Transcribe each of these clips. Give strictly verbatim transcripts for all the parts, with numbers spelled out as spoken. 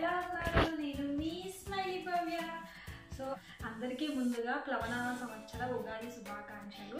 ఎలా ఉన్నారు? నేను మీ స్మైలీ భవ్య. సో అందరికీ ముందుగా ప్లవనామ సంవత్సర ఉగాది శుభాకాంక్షలు.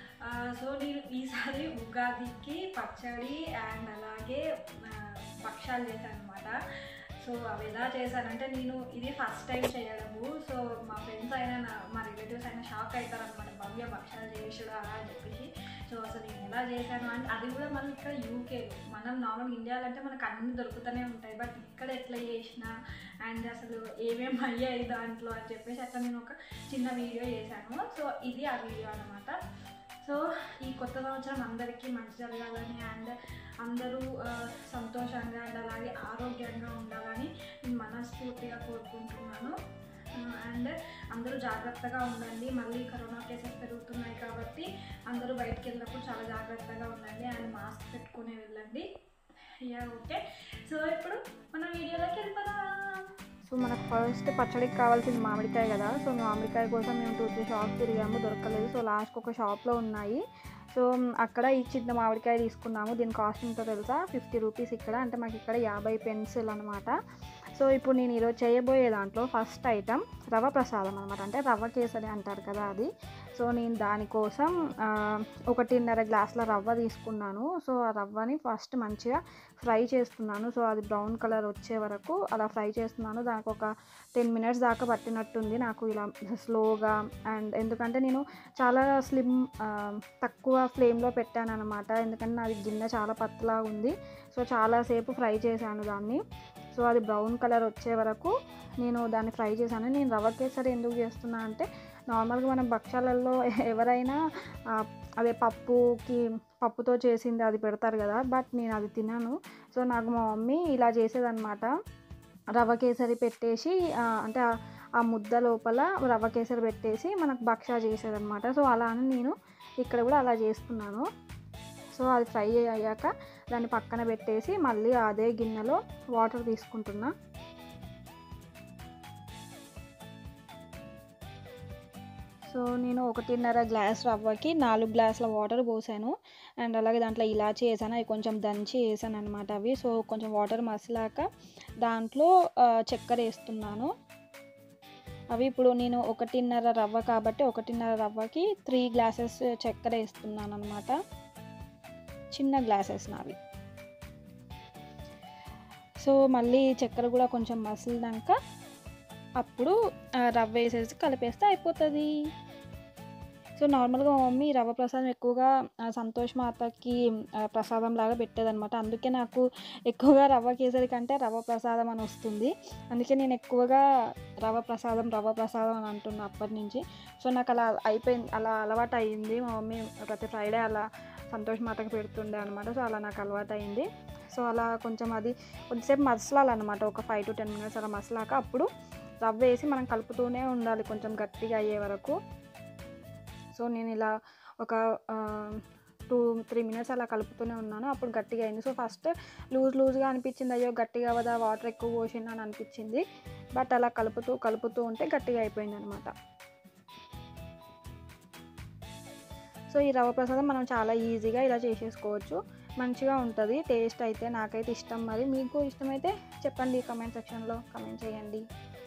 సో నేను ఈసారి ఉగాదికి పచ్చడి అండ్ అలాగే భక్షాలు చేశాను అనమాట. సో అవి ఎలా చేశానంటే నేను ఇది ఫస్ట్ టైం చేయడము. సో మా ఫ్రెండ్స్ అయినా నా మా రిలేటివ్స్ అయినా షాక్ అవుతారనమాట, భవ్య భక్షాలు చేసాడు అలా అని చెప్పేసి. సో అసలు నేను ఎలా చేశాను అంటే అది కూడా మనం ఇక్కడ యూకేలో, మనం నార్మల్ ఇండియాలో అంటే మనకు అన్నీ దొరుకుతూనే ఉంటాయి, బట్ ఇక్కడ ఎట్లా చేసినా అండ్ అసలు ఏమేమి అయ్యాయి దాంట్లో అని చెప్పేసి అట్లా నేను ఒక చిన్న వీడియో చేశాను. సో ఇది ఆ వీడియో అనమాట. సో ఈ కొత్త సంవత్సరం అందరికీ మంచి జరగాలని అండ్ అందరూ సంతోషంగా అండ్ అలాగే ఆరోగ్యంగా ఉండాలని నేను మనస్ఫూర్తిగా కోరుకుంటున్నాను. అండ్ అందరూ జాగ్రత్తగా ఉండండి. మళ్ళీ కరోనా కేసెస్ పెరుగుతున్నాయి కాబట్టి అందరూ బయటికి వెళ్ళినప్పుడు చాలా జాగ్రత్తగా ఉండండి అండ్ మాస్క్ పెట్టుకుని వెళ్ళండి. Yeah okay. సో ఇప్పుడు మన వీడియోలోకి వెళ్ళిపోదాం. సో మనకు ఫస్ట్ పచ్చడికి కావాల్సింది మామిడికాయ కదా. సో మామిడికాయ కోసం మేము టూ త్రీ షాప్స్ తిరిగాము, దొరకలేదు. సో లాస్ట్కి ఒక షాప్లో ఉన్నాయి. సో అక్కడ ఈ చిన్న మామిడికాయ తీసుకున్నాము. దీని కాస్ట్ ఎంతో తెలుసా? ఫిఫ్టీ రూపీస్ ఇక్కడ, అంటే మాకు ఇక్కడ యాభై పెన్సిల్ అనమాట. సో ఇప్పుడు నేను ఈరోజు చేయబోయే దాంట్లో ఫస్ట్ ఐటమ్ రవ్వ ప్రసాదం అనమాట, అంటే రవ్వ కేసరి అంటారు కదా అది. సో నేను దానికోసం ఒకటిన్నర గ్లాసుల రవ్వ తీసుకున్నాను. సో ఆ రవ్వని ఫస్ట్ మంచిగా ఫ్రై చేస్తున్నాను. సో అది బ్రౌన్ కలర్ వచ్చే వరకు అలా ఫ్రై చేస్తున్నాను. దానికి ఒక టెన్ మినిట్స్ దాకా పట్టినట్టుంది నాకు ఇలా స్లోగా. అండ్ ఎందుకంటే నేను చాలా స్లిమ్ తక్కువ ఫ్లేమ్లో పెట్టాను అనమాట, ఎందుకంటే నాది గిన్నె చాలా పతలా ఉంది. సో చాలాసేపు ఫ్రై చేశాను దాన్ని. సో అది బ్రౌన్ కలర్ వచ్చే వరకు నేను దాన్ని ఫ్రై చేశాను. నేను రవ్వ కేసరి ఎందుకు చేస్తున్నా అంటే నార్మల్గా మనం భక్షాలలో ఎవరైనా అదే పప్పుకి పప్పుతో చేసింది అది పెడతారు కదా, బట్ నేను అది తినను. సో నాకు మా మమ్మీ ఇలా చేసేదన్నమాట, రవ్వ కేసరి పెట్టేసి అంటే ఆ ముద్ద లోపల రవ్వ కేసరి పెట్టేసి మనకు భక్షా చేసేదన్నమాట. సో అలా అని నేను ఇక్కడ కూడా అలా చేస్తున్నాను. సో అది ఫ్రై అయ్యాక దాన్ని పక్కన పెట్టేసి మళ్ళీ అదే గిన్నెలో వాటర్ తీసుకుంటున్నా. సో నేను ఒకటిన్నర గ్లాస్ రవ్వకి నాలుగు గ్లాసుల వాటర్ పోసాను. అండ్ అలాగే దాంట్లో ఇలాచి వేసాను, అవి కొంచెం దంచి వేసాను అనమాట అవి. సో కొంచెం వాటర్ మసిలాక దాంట్లో చక్కెర వేస్తున్నాను. అవి ఇప్పుడు నేను ఒకటిన్నర రవ్వ కాబట్టి ఒకటిన్నర రవ్వకి త్రీ గ్లాసెస్ చక్కెర వేస్తున్నాను అనమాట, చిన్న గ్లాసెస్ నావి. సో మళ్ళీ చక్కెర కూడా కొంచెం మసిలినాక అప్పుడు రవ్వ వేసేసి కలిపేస్తే అయిపోతుంది. సో నార్మల్గా మా మమ్మీ రవ్వ ప్రసాదం ఎక్కువగా సంతోష్ మాతకి ప్రసాదం లాగా పెట్టేదనమాట. అందుకే నాకు ఎక్కువగా రవ్వ కేసరి కంటే రవ్వ ప్రసాదం అని వస్తుంది. అందుకే నేను ఎక్కువగా రవ్వ ప్రసాదం రవ్వ ప్రసాదం అని అంటున్నా అప్పటి నుంచి. సో నాకు అలా అయిపోయింది, అలా అలవాటు అయ్యింది. మా మమ్మీ ప్రతి ఫ్రైడే అలా సంతోష్ మాతకి పెడుతుండే అనమాట. సో అలా నాకు అలవాటు అయింది. సో అలా కొంచెం అది కొద్దిసేపు మసలాలన్నమాట, ఒక ఫైవ్ టు టెన్ మినిట్స్ అలా మసలాక అప్పుడు రవ్వ వేసి మనం కలుపుతూనే ఉండాలి కొంచెం గట్టిగా అయ్యే వరకు. సో నేను ఇలా ఒక టూ త్రీ మినిట్స్ అలా కలుపుతూనే ఉన్నాను, అప్పుడు గట్టిగా అయింది. సో ఫస్ట్ లూజ్ లూజ్గా అనిపించింది, అయ్యో గట్టిగా అవదా వాటర్ ఎక్కువ పోసింది అని అనిపించింది. బట్ అలా కలుపుతూ కలుపుతూ ఉంటే గట్టిగా అయిపోయింది అనమాట. సో ఈ రవ్వ ప్రసాదం మనం చాలా ఈజీగా ఇలా చేసేసుకోవచ్చు, మంచిగా ఉంటుంది టేస్ట్ అయితే. నాకైతే ఇష్టం, మరి మీకు ఇష్టమైతే చెప్పండి, కమెంట్ సెక్షన్లో కమెంట్ చేయండి.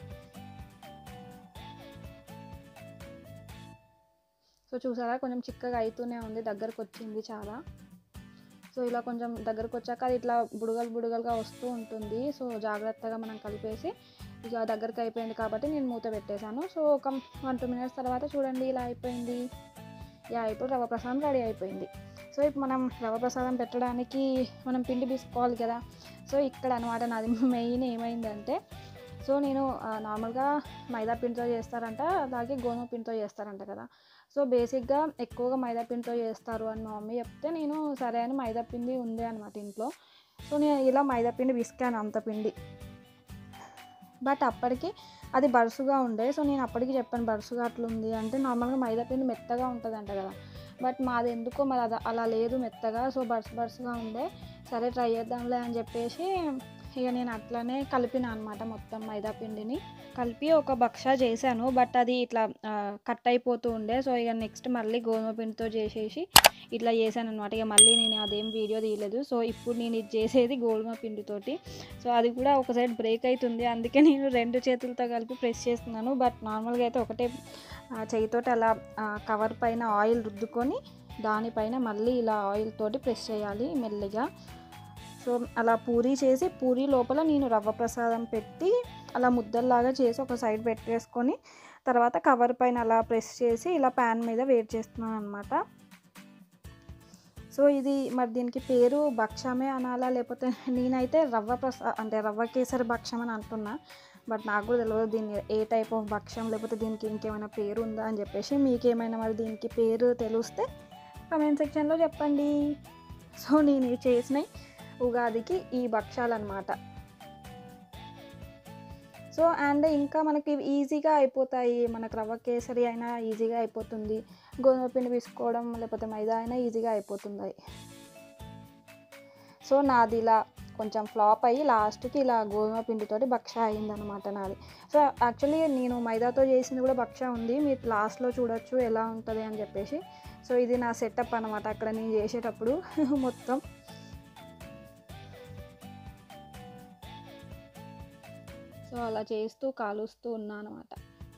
సో చూసారా కొంచెం చిక్కగా అవుతూనే ఉంది, దగ్గరకు వచ్చింది చాలా. సో ఇలా కొంచెం దగ్గరకు వచ్చాక అది ఇట్లా బుడగలు బుడగలుగా వస్తూ ఉంటుంది. సో జాగ్రత్తగా మనం కలిపేసి ఇక దగ్గరకు అయిపోయింది కాబట్టి నేను మూత పెట్టేశాను. సో ఒక వన్ టూ మినిట్స్ తర్వాత చూడండి ఇలా అయిపోయింది. యా ఇప్పుడు రవ్వ ప్రసాదం రెడీ అయిపోయింది. సో ఇప్పుడు మనం రవ్వ ప్రసాదం పెట్టడానికి మనం పిండి తీసుకోవాలి కదా. సో ఇక్కడ అనమాట నాది మెయిన్ ఏమైందంటే, సో నేను నార్మల్గా మైదా పిండితో చేస్తారంట, అలాగే గోధుమ పిండితో చేస్తారంట కదా. సో బేసిక్గా ఎక్కువగా మైదా పిండితో చేస్తారు అని మా మమ్మీ చెప్తే నేను సరే అని మైదా పిండి ఉంది అనమాట ఇంట్లో. సో నేను ఇలా మైదా పిండి విసికాను అంత పిండి, బట్ అప్పటికి అది బరుసుగా ఉండే. సో నేను అప్పటికి చెప్పాను బరుసుగా అట్లుంది అంటే, నార్మల్గా మైదా పిండి మెత్తగా ఉంటుంది అంట కదా, బట్ మాది ఎందుకో మరి అది అలా లేదు మెత్తగా. సో బరుసు బరుసుగా ఉండే, సరే ట్రై చేద్దాంలే అని చెప్పేసి ఇక నేను అట్లానే కలిపిన అనమాట మొత్తం మైదా పిండిని కలిపి ఒక బక్షా చేశాను. బట్ అది ఇట్లా కట్ అయిపోతూ ఉండే. సో ఇక నెక్స్ట్ మళ్ళీ గోధుమ పిండితో చేసేసి ఇట్లా చేశాను అనమాట. ఇక మళ్ళీ నేను అదేం వీడియో తీయలేదు. సో ఇప్పుడు నేను ఇది చేసేది గోధుమ పిండితోటి. సో అది కూడా ఒక సైడ్ బ్రేక్ అవుతుంది, అందుకే నేను రెండు చేతులతో కలిపి ప్రెస్ చేస్తున్నాను. బట్ నార్మల్గా అయితే ఒకటే చేయితోటి అలా కవర్ పైన ఆయిల్ రుద్దుకొని దానిపైన మళ్ళీ ఇలా ఆయిల్ తోటి ప్రెస్ చేయాలి మెల్లిగా. సో అలా పూరీ చేసి పూరీ లోపల నేను రవ్వ ప్రసాదం పెట్టి అలా ముద్దల్లాగా చేసి ఒక సైడ్ పెట్టేసుకొని తర్వాత కవర్ పైన అలా ప్రెస్ చేసి ఇలా ప్యాన్ మీద వేడి చేస్తున్నాను అనమాట. సో ఇది మరి దీనికి పేరు భక్షమే అనాలా లేకపోతే నేనైతే రవ్వ ప్రసా అంటే రవ్వ కేసరి భక్షం అని అంటున్నా. బట్ నాకు కూడా తెలియదు దీన్ని ఏ టైప్ ఆఫ్ భక్షం లేకపోతే దీనికి ఇంకేమైనా పేరు ఉందా అని చెప్పేసి. మీకేమైనా మరి దీనికి పేరు తెలిస్తే కమెంట్ సెక్షన్లో చెప్పండి. సో నేను చేసిన ఉగాదికి ఈ భక్షాలు అనమాట. సో అండ్ ఇంకా మనకి ఈజీగా అయిపోతాయి, మనకు రవ్వ కేసరి అయినా ఈజీగా అయిపోతుంది, గోధుమ పిండి తీసుకోవడం లేకపోతే మైదా అయినా ఈజీగా అయిపోతుంది. సో నాది ఇలా కొంచెం ఫ్లాప్ అయ్యి లాస్ట్కి ఇలా గోధుమ పిండితోటి భక్షా అయిందనమాట నాది. సో యాక్చువల్లీ నేను మైదాతో చేసింది కూడా భక్షా ఉంది, మీరు లాస్ట్లో చూడొచ్చు ఎలా ఉంటుంది అని చెప్పేసి. సో ఇది నా సెటప్ అనమాట అక్కడ నేను చేసేటప్పుడు మొత్తం. సో అలా చేస్తూ కాలుస్తూ ఉన్నాను అనమాట.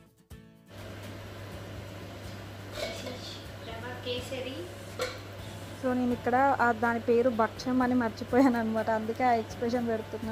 సో నేను ఇక్కడ దాని పేరు భక్షం అని మర్చిపోయాను అనమాట, అందుకే ఆ ఎక్స్ప్రెషన్ పెడుతున్నా.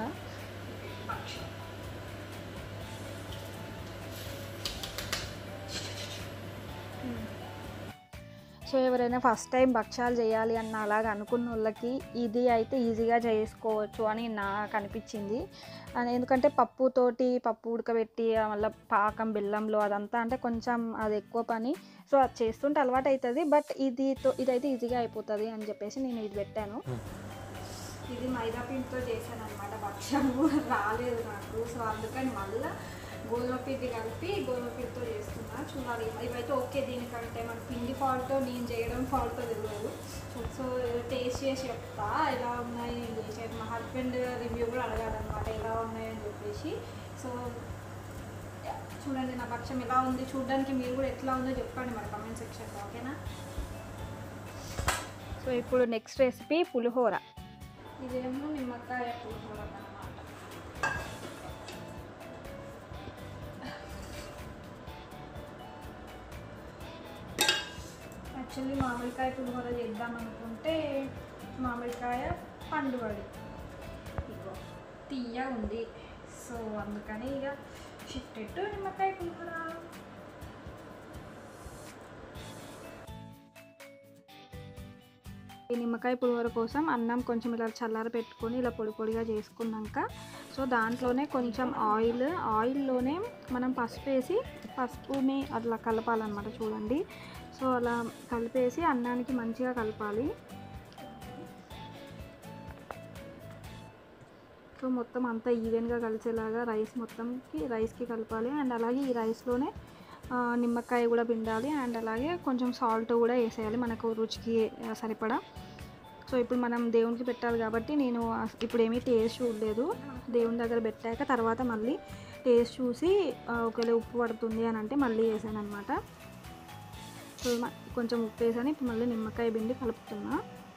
సో ఎవరైనా ఫస్ట్ టైం భక్షాలు చేయాలి అన్న అలాగ అనుకున్న వాళ్ళకి ఇది అయితే ఈజీగా చేసుకోవచ్చు అని నాకు అనిపించింది. ఎందుకంటే పప్పుతోటి పప్పు ఉడకబెట్టి మళ్ళీ పాకం బెల్లంలో అదంతా అంటే కొంచెం అది ఎక్కువ పని. సో అది చేస్తుంటే అలవాటు అవుతుంది, బట్ ఇది ఇదైతే ఈజీగా అయిపోతుంది అని చెప్పేసి నేను ఇది పెట్టాను. ఇది మైదా పిండితో చేశాను అనమాట భక్షము, రాలేదు నాకు. సో అందుకని మళ్ళీ గోధుమ పిండి కలిపి గోధుమ పిండితో చేస్తున్నా. చూడాలి ఇవైతే ఓకే, దీనికంటే మన పిండి ఫాల్ట్ నేను చేయడం ఫాల్ట్ తెలియదు. సో టేస్ట్ చేసి చెప్తా ఎలా ఉన్నాయి చేసేది. మా హస్బెండ్ రివ్యూ కూడా అడగాలన్నమాట ఎలా ఉన్నాయి అని చెప్పేసి. సో చూడండి నా భక్షం ఎలా ఉంది, చూడడానికి మీరు కూడా ఎట్లా ఉందో చెప్పండి మన కమెంట్ సెక్షన్లో, ఓకేనా. సో ఇప్పుడు నెక్స్ట్ రెసిపీ పులిహోర. ఇదేమో నిమ్మకాయ పులిహోర అన్నమాట. యాక్చువల్లీ మామిడికాయ పులిహోర చేద్దాం అనుకుంటే మామిడికాయ పండువడి ఇగో తీయ ఉంది. సో అందుకని ఇక షిఫ్టెడ్ నిమ్మకాయ పులిహోర. ఈ నిమ్మకాయ పులిహోర కోసం అన్నం కొంచెం ఇలా చల్లార పెట్టుకొని ఇలా పొడి పొడిగా చేసుకున్నాక సో దాంట్లోనే కొంచెం ఆయిల్ ఆయిల్లోనే మనం పసుపు వేసి పసుపుని అట్లా కలపాలన్నమాట. చూడండి సో అలా కలిపేసి అన్నానికి మంచిగా కలపాలి. సో మొత్తం అంతా ఈవెన్గా కలిసేలాగా రైస్ మొత్తంకి రైస్కి కలపాలి. అండ్ అలాగే ఈ రైస్లోనే నిమ్మకాయ కూడా పిండాలి. అండ్ అలాగే కొంచెం సాల్ట్ కూడా వేసేయాలి మనకు రుచికి సరిపడా. సో ఇప్పుడు మనం దేవునికి పెట్టాలి కాబట్టి నేను ఇప్పుడు ఏమీ టేస్ట్ చూడలేదు, దేవుని దగ్గర పెట్టాక తర్వాత మళ్ళీ టేస్ట్ చూసి ఒకవేళ ఉప్పు పడుతుంది అని అంటే మళ్ళీ వేసాను అనమాట. సో కొంచెం ఉప్పు వేసాను, ఇప్పుడు మళ్ళీ నిమ్మకాయ పిండి కలుపుతున్నా.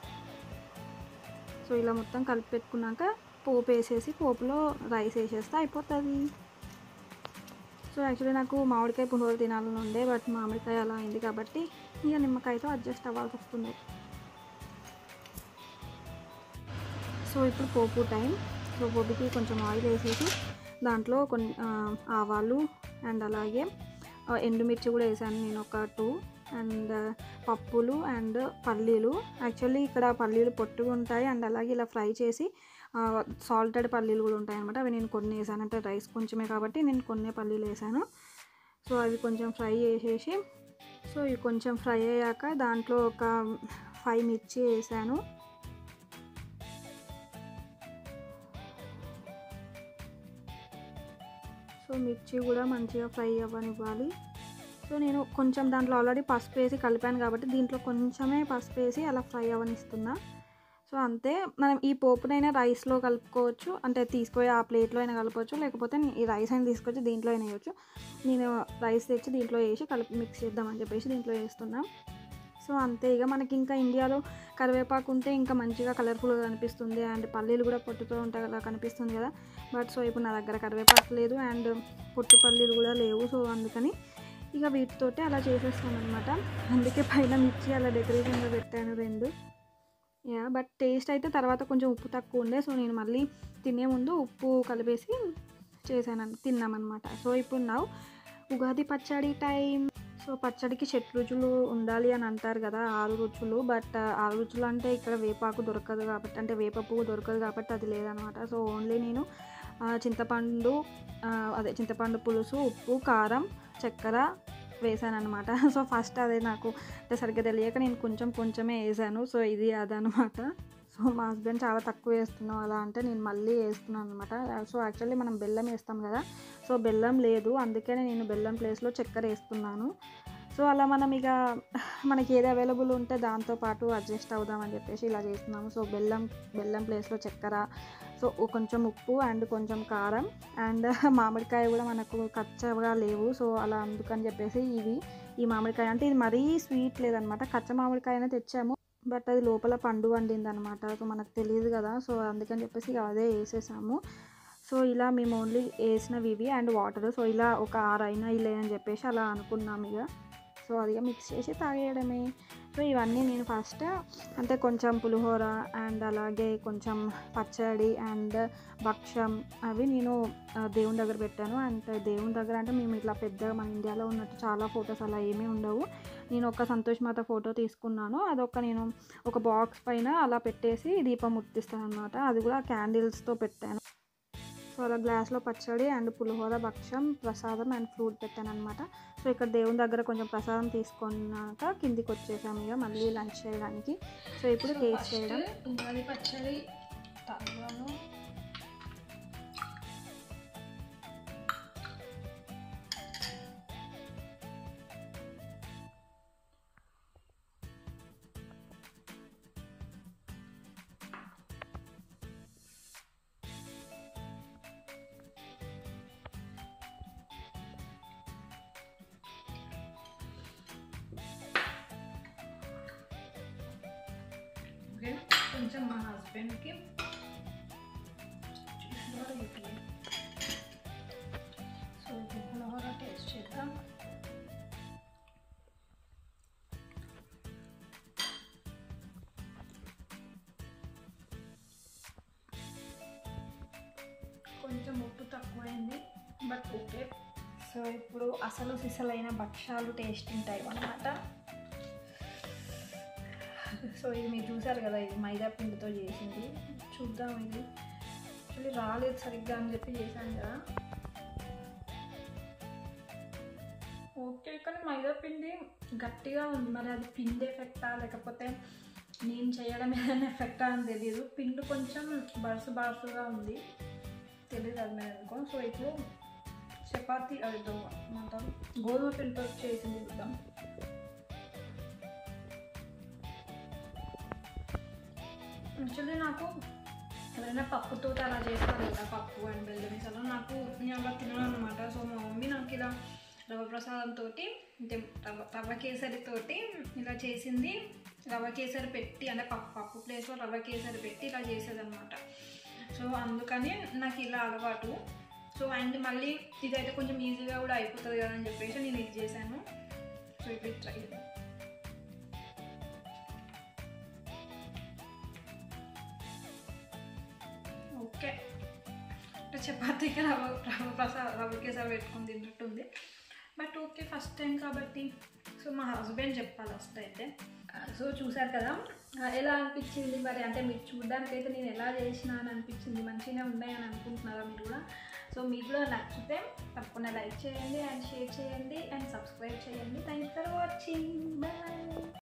సో ఇలా మొత్తం కలిపి పెట్టుకున్నాక పోపు వేసేసి పోపులో రైస్ వేసేస్తే అయిపోతుంది. సో యాక్చువల్లీ నాకు మామిడికాయ పులిహోర తినాలని ఉండే, బట్ మామిడికాయ అలా అయింది కాబట్టి ఇక నిమ్మకాయతో అడ్జస్ట్ అవ్వాల్సి వస్తుంది. సో ఇప్పుడు పోపు టైం. సో పోపుకి కొంచెం ఆయిల్ వేసేసి దాంట్లో కొన్ని ఆవాలు అండ్ అలాగే ఎండుమిర్చి కూడా వేసాను నేను ఒక టూ, అండ్ పప్పులు అండ్ పల్లీలు. యాక్చువల్లీ ఇక్కడ పల్లీలు పొట్టుగా ఉంటాయి అండ్ అలాగే ఇలా ఫ్రై చేసి సాల్టెడ్ పల్లీలు కూడా ఉంటాయి అనమాట. అవి నేను కొన్ని వేసాను, అంటే రైస్ కొంచెమే కాబట్టి నేను కొన్ని పల్లీలు వేసాను. సో అవి కొంచెం ఫ్రై చేసేసి సో ఇవి కొంచెం ఫ్రై అయ్యాక దాంట్లో ఒక ఫైవ్ మిర్చి వేసాను. సో మిర్చి కూడా మంచిగా ఫ్రై అవ్వనివ్వాలి. సో నేను కొంచెం దాంట్లో ఆల్రెడీ పసుపు వేసి కలిపాను కాబట్టి దీంట్లో కొంచెమే పసుపు వేసి అలా ఫ్రై అవ్వనిస్తున్నా. సో అంతే. మనం ఈ పోపునైనా రైస్లో కలుపుకోవచ్చు, అంటే తీసుకుపోయి ఆ ప్లేట్లో అయినా కలపవచ్చు, లేకపోతే ఈ రైస్ అయినా తీసుకొచ్చి దీంట్లో అయినా వేయచ్చు. నేను రైస్ తెచ్చి దీంట్లో వేసి కలిపి మిక్స్ చేద్దామని చెప్పేసి దీంట్లో వేస్తున్నాం. సో అంతే. ఇక మనకి ఇంకా ఇండియాలో కరివేపాకు ఉంటే ఇంకా మంచిగా కలర్ఫుల్గా కనిపిస్తుంది, అండ్ పల్లీలు కూడా పొట్టుతో ఉంటాయి కదా కనిపిస్తుంది కదా. బట్ సో ఇప్పుడు నా దగ్గర కరివేపాకు లేదు అండ్ పొట్టు పల్లీలు కూడా లేవు. సో అందుకని ఇక వీటితోటి అలా చేసేస్తాను అనమాట. అందుకే పైన మిర్చి అలా డెకరేషన్గా పెట్టాను రెండు. యా బట్ టేస్ట్ అయితే తర్వాత కొంచెం ఉప్పు తక్కువ ఉండే, సో నేను మళ్ళీ తినే ముందు ఉప్పు కలిపేసి చేశాను, తిన్నామన్నమాట. సో ఇప్పుడు నా ఉగాది పచ్చడి టైం. సో పచ్చడికి షట్ రుచులు ఉండాలి అని అంటారు కదా, ఆరు రుచులు. బట్ ఆరు రుచులు అంటే ఇక్కడ వేపాకు దొరకదు కాబట్టి, అంటే వేప పువ్వు దొరకదు కాబట్టి అది లేదనమాట. సో ఓన్లీ నేను చింతపండు, అదే చింతపండు పులుసు, ఉప్పు, కారం, చక్కెర వేసాను అనమాట. సో ఫస్ట్ అదే నాకు అంటే సరిగ్గా తెలియక నేను కొంచెం కొంచెమే వేసాను. సో ఇది అదనమాట. సో మా హస్బెండ్ చాలా తక్కువ వేస్తున్నావు అలా అంటే నేను మళ్ళీ వేస్తున్నాను అనమాట. సో యాక్చువల్లీ మనం బెల్లం వేస్తాం కదా, సో బెల్లం లేదు, అందుకనే నేను బెల్లం ప్లేస్లో చక్కెర వేస్తున్నాను. సో అలా మనం ఇక మనకి ఏది అవైలబుల్ ఉంటే దాంతోపాటు అడ్జస్ట్ అవుదామని చెప్పేసి ఇలా చేస్తున్నాము. సో బెల్లం బెల్లం ప్లేస్లో చక్కెర, సో కొంచెం ఉప్పు అండ్ కొంచెం కారం అండ్ మామిడికాయ కూడా మనకు కచ్చగా లేవు. సో అలా అందుకని చెప్పేసి ఇవి ఈ మామిడికాయ అంటే ఇది మరీ స్వీట్ లేదనమాట. కచ్చ మామిడికాయనే తెచ్చాము, బట్ అది లోపల పండు వండింది అనమాట. సో మనకు తెలియదు కదా, సో అందుకని చెప్పేసి ఇక అదే వేసేసాము. సో ఇలా మేము ఓన్లీ వేసినవి ఇవి అండ్ వాటర్. సో ఇలా ఒక ఆరు అయినా ఇలా అని చెప్పేసి అలా అనుకున్నాము ఇక. సో అది మిక్స్ చేసి తాగేయడమే. సో ఇవన్నీ నేను ఫస్ట్ అంటే కొంచెం పులిహోర అండ్ అలాగే కొంచెం పచ్చడి అండ్ భక్షం అవి నేను దేవుని దగ్గర పెట్టాను. అంటే దేవుని దగ్గర అంటే మేము ఇట్లా పెద్దగా మన ఇండియాలో ఉన్నట్టు చాలా ఫొటోస్ అలా ఏమీ ఉండవు. నేను ఒక సంతోష్ మాత ఫోటో తీసుకున్నాను, అదొక నేను ఒక బాక్స్ పైన అలా పెట్టేసి దీపం ముట్టిస్తాను అనమాట. అది కూడా క్యాండిల్స్తో పెట్టాను. సో అలా గ్లాస్లో పచ్చడి అండ్ పులిహోర, భక్షం, ప్రసాదం అండ్ ఫ్రూట్ పెట్టాను అనమాట. సో ఇక్కడ దేవుని దగ్గర కొంచెం ప్రసాదం తీసుకున్నాక కిందికి వచ్చేసాము ఇక మళ్ళీ లంచ్ చేయడానికి. సో ఇప్పుడు టేస్ట్ చేయడం. ఉగాది పచ్చడి తాగాను. కొంచెం మా హస్బెండ్కి సో పులిహోర టేస్ట్ చేద్దాం. కొంచెం ఉప్పు తక్కువైంది బట్ ఓకే. సో ఇప్పుడు అసలు సిసలైన భక్షాలు టేస్టింగ్ టైం అన్నమాట. సో ఇది మీరు చూసారు కదా, ఇది మైదా పిండితో చేసింది. చూద్దాం, ఇది యాక్చువల్లీ రాలేదు సరిగ్గా అని చెప్పి చేశాను కదా. ఓకే, కానీ మైదా పిండి గట్టిగా ఉంది. మరి అది పిండి ఎఫెక్టా లేకపోతే నేను చేయడం ఏదైనా ఎఫెక్టా అని తెలియదు. పిండి కొంచెం బరుసు బరుసుగా ఉంది, తెలియదు అది మేము అనుకో. సో ఇప్పుడు చపాతీ అది మొత్తం గోధుమ పిండితో చేసింది చూద్దాం. యాక్చువల్లీ నాకు ఎవరైనా పప్పుతో అలా చేస్తారు కదా, పప్పు అండ్ బెల్లం అలా నాకు నేను అలా తినను అనమాట. సో మా మమ్మీ నాకు ఇలా రవ్వ ప్రసాదంతో అంటే రవ్వ రవ్వ కేసరితోటి ఇలా చేసింది. రవ్వ కేసరి పెట్టి అంటే పప్పు పప్పు ప్లేస్లో రవ్వ కేసరి పెట్టి ఇలా చేసేది అనమాట. సో అందుకని నాకు ఇలా అలవాటు. సో అండ్ మళ్ళీ ఇదైతే కొంచెం ఈజీగా కూడా అయిపోతుంది కదా అని చెప్పేసి నేను ఇది చేశాను. సో ఇప్పుడు ట్రై చేద్దాం. ఓకే, అంటే చపాతీకి రవ్వ రవ్వ ప్రసాద రవ్వ కేసరి పెట్టుకుని తింటుంటుంది. బట్ ఓకే, ఫస్ట్ టైం కాబట్టి సో మా హస్బెండ్ చెప్పాలి ఫస్ట్ అయితే. సో చూసారు కదా ఎలా అనిపించింది మరి, అంటే మీరు చూడడానికి అయితే నేను ఎలా చేసినా అని అనిపించింది. మంచిగానే ఉన్నాయని అనుకుంటున్నారా మీరు కూడా? సో మీకు కూడా నచ్చితే తప్పకుండా లైక్ చేయండి అండ్ షేర్ చేయండి అండ్ సబ్స్క్రైబ్ చేయండి. Thanks for watching. బాయ్.